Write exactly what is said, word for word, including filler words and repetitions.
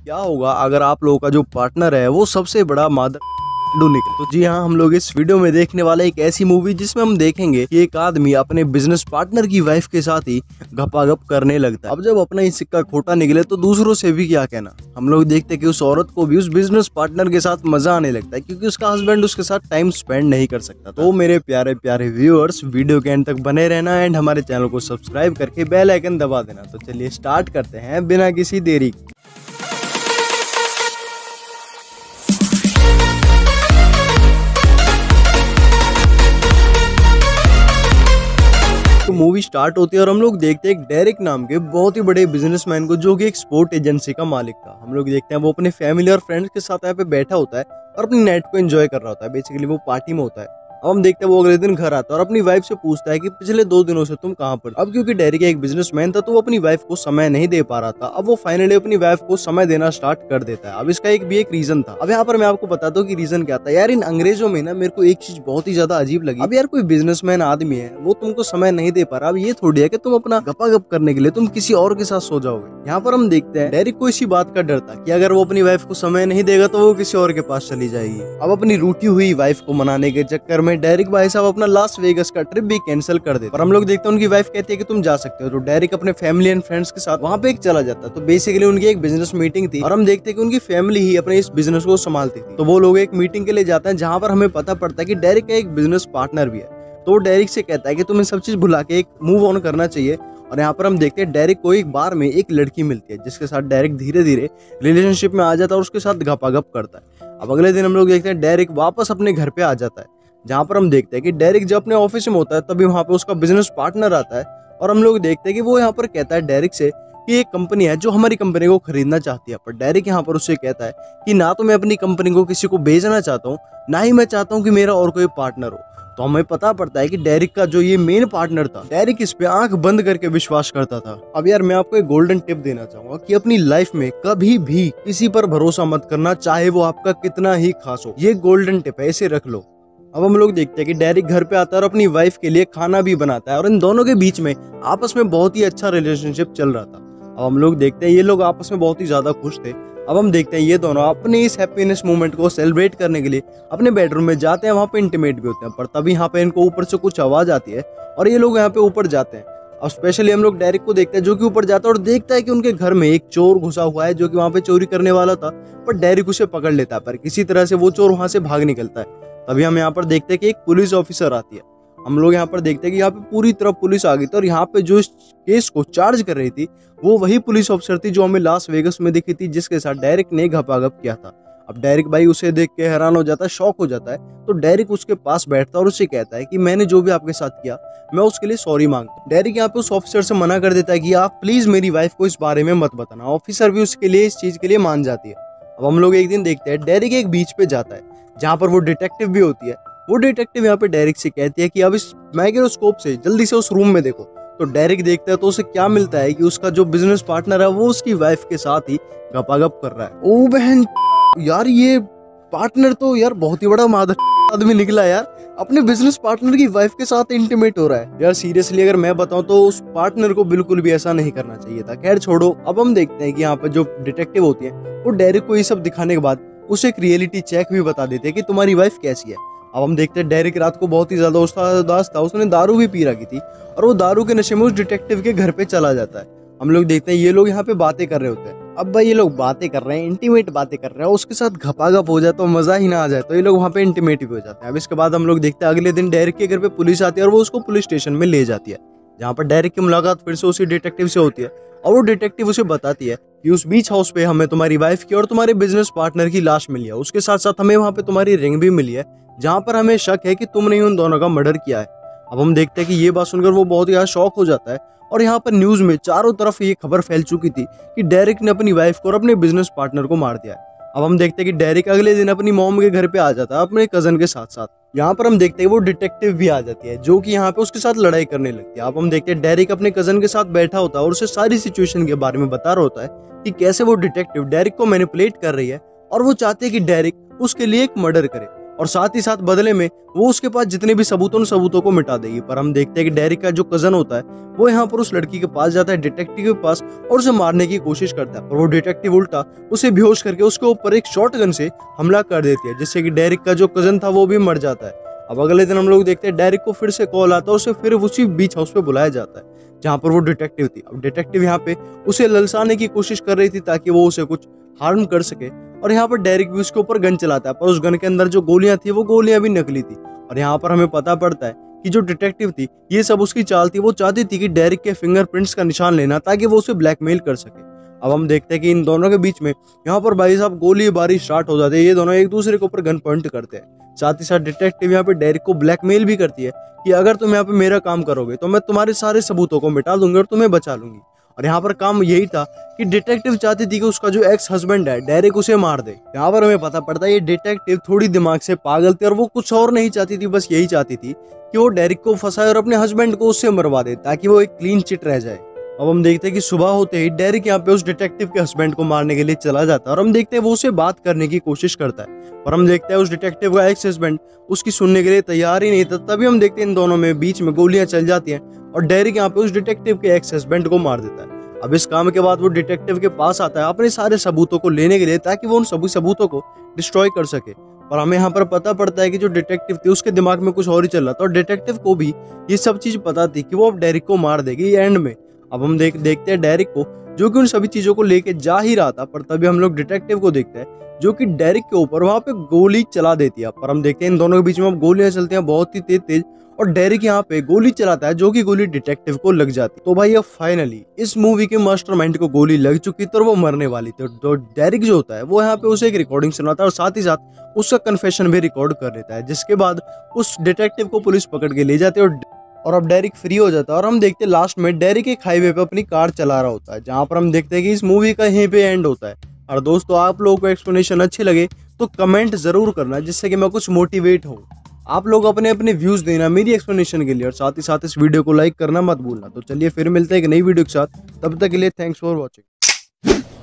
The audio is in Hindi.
क्या होगा अगर आप लोगों का जो पार्टनर है वो सबसे बड़ा मादर निकले। तो जी हाँ, हम लोग इस वीडियो में देखने वाले एक ऐसी मूवी जिसमें हम देखेंगे कि एक आदमी अपने बिजनेस पार्टनर की वाइफ के साथ ही घपाघप करने लगता है। अब जब अपना ही सिक्का खोटा निकले तो दूसरों से भी क्या कहना। हम लोग देखते हैं कि उस औरत को भी उस बिजनेस पार्टनर के साथ मजा आने लगता है क्योंकि उसका हस्बैंड उसके साथ टाइम स्पेंड नहीं कर सकता। तो मेरे प्यारे प्यारे व्यूअर्स, वीडियो के एंड तक बने रहना एंड हमारे चैनल को सब्सक्राइब करके बेल आइकन दबा देना। तो चलिए स्टार्ट करते हैं बिना किसी देरी। तो मूवी स्टार्ट होती है और हम लोग देखते हैं एक डेरिक नाम के बहुत ही बड़े बिजनेसमैन को, जो कि एक स्पोर्ट एजेंसी का मालिक था। हम लोग देखते हैं वो अपने फैमिली और फ्रेंड्स के साथ यहाँ पे बैठा होता है और अपनी नाइट को एंजॉय कर रहा होता है। बेसिकली वो पार्टी में होता है। अब हम देखते हैं वो अगले दिन घर आता है और अपनी वाइफ से पूछता है कि पिछले दो दिनों से तुम कहाँ पर। अब क्योंकि डेरिक एक बिजनेसमैन था तो वो अपनी वाइफ को समय नहीं दे पा रहा था। अब वो फाइनली अपनी वाइफ को समय देना स्टार्ट कर देता है। अब इसका एक भी एक रीजन था। अब यहाँ पर मैं आपको बताता हूँ कि रीजन क्या था। यार इन अंग्रेजों में ना मेरे को एक चीज बहुत ही ज्यादा अजीब लगी। अब यार कोई बिजनेसमैन आदमी है, वो तुमको समय नहीं दे पा रहा। अब ये थोड़ी है कि तुम अपना गपागप करने के लिए तुम किसी और के साथ सो जाओगे। यहाँ पर हम देखते हैं डेरिक को इसी बात का डर था कि अगर वो अपनी वाइफ को समय नहीं देगा तो वो किसी और के पास चली जाएगी। अब अपनी रूठी हुई वाइफ को मनाने के चक्कर में डेरिक भाई साहब अपना लास वेगस का ट्रिप भी कैंसिल कर देते। और हम लोग देखते हैं उनकी वाइफ कहती है कि तुम जा सकते हो। तो डेरिक अपने फैमिली एंड फ्रेंड्स के साथ वहाँ पे एक चला जाता है। तो बेसिकली उनकी एक बिजनेस मीटिंग थी और हम देखते हैं कि उनकी फैमिली ही अपने इस बिजनेस को संभालती थी। तो वो लोग एक मीटिंग के लिए जाते हैं जहाँ पर हमें पता पड़ता है कि डेरिक का एक बिजनेस पार्टनर भी है। तो वो डेरिक से कहता है कि तुम्हें सब चीज भुला के एक मूव ऑन करना चाहिए। और यहाँ पर हम देखते हैं डेरिक को एक बार में एक लड़की मिलती है जिसके साथ डेरिक धीरे धीरे रिलेशनशिप में आ जाता है और उसके साथ घपाघप करता है। अब अगले दिन हम लोग देखते हैं डेरिक वापस अपने घर पे आ जाता है, जहाँ पर हम देखते हैं कि डेरिक जब अपने ऑफिस में होता है तभी वहाँ पे उसका बिजनेस पार्टनर आता है। और हम लोग देखते हैं कि वो यहाँ पर कहता है डेरिक से कि एक कंपनी है जो हमारी कंपनी को खरीदना चाहती है। पर डेरिक यहाँ पर उससे कहता है कि ना तो मैं अपनी कंपनी को किसी को बेचना चाहता हूँ, ना ही मैं चाहता हूँ कि मेरा और कोई पार्टनर हो। तो हमें पता पड़ता है कि डेरिक का जो ये मेन पार्टनर था, डेरिक इस पे आंख बंद करके विश्वास करता था। अब यार मैं आपको एक गोल्डन टिप देना चाहूंगा कि अपनी लाइफ में कभी भी किसी पर भरोसा मत करना, चाहे वो आपका कितना ही खास हो। ये गोल्डन टिप है, इसे रख लो। अब हम लोग देखते हैं कि डेरिक घर पे आता है और अपनी वाइफ के लिए खाना भी बनाता है और इन दोनों के बीच में आपस में बहुत ही अच्छा रिलेशनशिप चल रहा था। अब हम लोग देखते हैं ये लोग आपस में बहुत ही ज्यादा खुश थे। अब हम देखते हैं ये दोनों अपने इस हैप्पीनेस मोमेंट को सेलिब्रेट करने के लिए अपने बेडरूम में जाते हैं, वहाँ पे इंटीमेट भी होते हैं। पर तभी यहाँ पे इनको ऊपर से कुछ आवाज आती है और ये लोग यहाँ पे ऊपर जाते हैं। अब स्पेशली हम लोग डेरिक को देखते हैं जो कि ऊपर जाता है और देखता है कि उनके घर में एक चोर घुसा हुआ है जो कि वहाँ पे चोरी करने वाला था। पर डेरिक उसे पकड़ लेता है, पर किसी तरह से वो चोर वहाँ से भाग निकलता है। तभी हम यहाँ पर देखते हैं कि एक पुलिस ऑफिसर आती है। हम लोग यहाँ पर देखते हैं कि यहाँ पे पूरी तरह पुलिस आ गई थी और यहाँ पे जो इस केस को चार्ज कर रही थी वो वही पुलिस ऑफिसर थी जो हमें लास वेगस में दिखी थी, जिसके साथ डेरिक ने घपाघप किया था। अब डेरिक भाई उसे देख के हैरान हो जाता है, शॉक हो जाता है। तो डेरिक उसके पास बैठता है और उसे कहता है कि मैंने जो भी आपके साथ किया मैं उसके लिए सॉरी मांगता हूँ। डेरिक यहाँ पे उस ऑफिसर से मना कर देता है कि आप प्लीज मेरी वाइफ को इस बारे में मत बताना। ऑफिसर भी उसके लिए इस चीज के लिए मान जाती है। अब हम लोग एक दिन देखते हैं डेरिक एक बीच पे जाता है जहाँ पर वो डिटेक्टिव भी होती है। वो डिटेक्टिव यहाँ पे डेरिक से कहती है कि अब इस माइक्रोस्कोप से जल्दी से उस रूम में देखो। तो डेरिक देखता है तो उसे क्या मिलता है कि उसका जो बिजनेस पार्टनर है वो उसकी वाइफ के साथ ही घपाघप कर रहा है। ओ बहन यार, ये पार्टनर तो यार बहुत ही बड़ा मादर आदमी निकला यार, अपने बिजनेस पार्टनर की वाइफ के साथ इंटीमेट हो रहा है। यार सीरियसली अगर मैं बताऊं तो उस पार्टनर को बिल्कुल भी ऐसा नहीं करना चाहिए था। खैर छोड़ो। अब हम देखते हैं कि यहाँ पे जो डिटेक्टिव होती है वो डेरिक को ये सब दिखाने के बाद उसे एक रियलिटी चेक भी बता देते हैं कि तुम्हारी वाइफ कैसी है। अब हम देखते हैं डेरिक रात को बहुत ही ज्यादा उदास था, उसने दारू भी पी रखी थी और वो दारू के नशे में उस डिटेक्टिव के घर पे चला जाता है। हम लोग देखते हैं ये लोग यहाँ पे बातें कर रहे होते हैं। अब भाई ये लोग बातें कर रहे हैं, इंटीमेट बातें कर रहे हैं, उसके साथ घपाघप हो जाए तो मजा ही ना आ जाए, तो ये लोग वहाँ पे इंटीमेट भी हो जाते हैं। अब इसके बाद हम लोग देखते हैं अगले दिन डेरिक के घर पे पुलिस आती है और वो उसको पुलिस स्टेशन में ले जाती है, जहाँ पर डेरिक की मुलाकात फिर से उसी डिटेक्टिव से होती है। और वो डिटेक्टिव उसे बताती है कि उस बीच हाउस पे हमें तुम्हारी वाइफ की और तुम्हारे बिजनेस पार्टनर की लाश मिली है। उसके साथ साथ हमें वहाँ पे तुम्हारी रिंग भी मिली है, जहाँ पर हमें शक है कि तुमने उन दोनों का मर्डर किया है। अब हम देखते हैं कि ये बात सुनकर वो बहुत ही शॉक हो जाता है और यहाँ पर न्यूज में चारों तरफ ये खबर फैल चुकी थी कि डेरिक ने अपनी वाइफ को और अपने बिजनेस पार्टनर को मार दिया है। अब हम देखते हैं कि डेरिक अगले दिन अपनी मॉम के घर पे आ जाता है अपने कजन के साथ साथ। यहाँ पर हम देखते हैं वो डिटेक्टिव भी आ जाती है जो कि यहाँ पे उसके साथ लड़ाई करने लगती है। अब हम देखते हैं डेरिक अपने कजन के साथ बैठा होता है और उसे सारी सिचुएशन के बारे में बता रहा होता है कि कैसे वो डिटेक्टिव डेरिक को मैनिपुलेट कर रही है और वो चाहते हैं कि डेरिक उसके लिए एक मर्डर करे। और साथ ही साथ बदले में वो उसके पास जितने भी सबूत उन सबूतों को मिटा देगी। पर हम देखते हैं कि डेरिक का जो कजन होता है वो यहाँ पर उस लड़की के पास जाता है, डिटेक्टिव के पास, और उसे मारने की कोशिश करता है। पर वो डिटेक्टिव उल्टा उसे बेहोश करके उसके ऊपर एक शॉटगन से हमला कर देती है, जिससे कि डेरिक का जो कजन था वो भी मर जाता है। अब अगले दिन हम लोग देखते हैं डेरिक को फिर से कॉल आता है, उसे फिर उसी बीच हाउस पे बुलाया जाता है जहाँ पर वो डिटेक्टिव थी। अब डिटेक्टिव यहाँ पे उसे ललचाने की कोशिश कर रही थी ताकि वो उसे कुछ हार्म कर सके, और यहाँ पर डेरिक भी उसके ऊपर गन चलाता है। पर उस गन के अंदर जो गोलियां थी वो गोलियां भी नकली थी। और यहाँ पर हमें पता पड़ता है कि जो डिटेक्टिव थी ये सब उसकी चाल थी। वो चाहती थी कि डेरिक के फिंगरप्रिंट्स का निशान लेना ताकि वो उसे ब्लैकमेल कर सके। अब हम देखते हैं कि इन दोनों के बीच में यहाँ पर भाई साहब गोलीबारी स्टार्ट हो जाती है। ये दोनों एक दूसरे के ऊपर गन पॉइंट करते हैं। साथ ही साथ डिटेक्टिव यहाँ पे डेरिक को ब्लैकमेल भी करती है कि अगर तुम यहाँ पे मेरा काम करोगे तो मैं तुम्हारे सारे सबूतों को मिटा दूंगी और तुम्हें बचा लूंगी। और यहाँ पर काम यही था कि डिटेक्टिव चाहती थी कि उसका जो एक्स हस्बैंड है डेरिक उसे मार दे। यहाँ पर हमें पता पड़ता है ये डिटेक्टिव थोड़ी दिमाग से पागल थी और वो कुछ और नहीं चाहती थी, बस यही चाहती थी कि वो डेरिक को फंसाए और अपने हस्बैंड को उससे मरवा दे ताकि वो एक क्लीन चिट रह जाए। अब हम देखते हैं कि सुबह होते ही डेरिक यहाँ पे उस डिटेक्टिव के हस्बैंड को मारने के लिए चला जाता है और हम देखते हैं वो उसे बात करने की कोशिश करता है। और हम देखते हैं उस डिटेक्टिव का एक्स हस्बैंड उसकी सुनने के लिए तैयार ही नहीं था। तभी हम देखते हैं इन दोनों में बीच में गोलियां चल जाती हैं और डेरिक यहाँ पे उस डिटेक्टिव के एक्स हस्बैंड को मार देता है। अब इस काम के बाद वो डिटेक्टिव के पास आता है अपने सारे सबूतों को लेने के लिए ताकि वो उन सभी सबूतों को डिस्ट्रॉय कर सके। और हमें यहाँ पर पता पड़ता है कि जो डिटेक्टिव थी उसके दिमाग में कुछ और ही चल रहा था और डिटेक्टिव को भी ये सब चीज पता थी कि वो अब डेरिक को मार देगी एंड में। अब हम देख देखते हैं डेरिक को जो कि उन सभी चीजों को लेके जा ही रहा था, पर तभी हम लोग डिटेक्टिव को देखते हैं जो कि डेरिक के ऊपर वहां पे गोली चला देती है। पर हम देखते हैं इन दोनों के बीच में अब गोलियां चलती हैं बहुत ही तेज तेज और डेरिक यहाँ पे गोली चलाता है जो कि गोली डिटेक्टिव को लग जाती है। तो भाई अब फाइनली इस मूवी के मास्टरमाइंड को गोली लग चुकी थी और वो मरने वाली थी। तो डेरिक जो होता है वो यहाँ पे उसे एक रिकॉर्डिंग सुनाता है और साथ ही साथ उसका कन्फेशन भी रिकॉर्ड कर लेता है, जिसके बाद उस डिटेक्टिव को पुलिस पकड़ के ले जाती है और और अब डेरिक फ्री हो जाता है। और हम देखते हैं लास्ट में डेरिक एक हाईवे पे अपनी कार चला रहा होता है, जहाँ पर हम देखते हैं कि इस मूवी का यहीं पे एंड होता है। और दोस्तों आप लोगों को एक्सप्लेनेशन अच्छे लगे तो कमेंट जरूर करना, जिससे कि मैं कुछ मोटिवेट हूँ। आप लोग अपने अपने व्यूज देना मेरी एक्सप्लेनेशन के लिए और साथ ही साथ इस वीडियो को लाइक करना मत भूलना। तो चलिए फिर मिलते हैं एक नई वीडियो के साथ, तब तक के लिए थैंक्स फॉर वॉचिंग।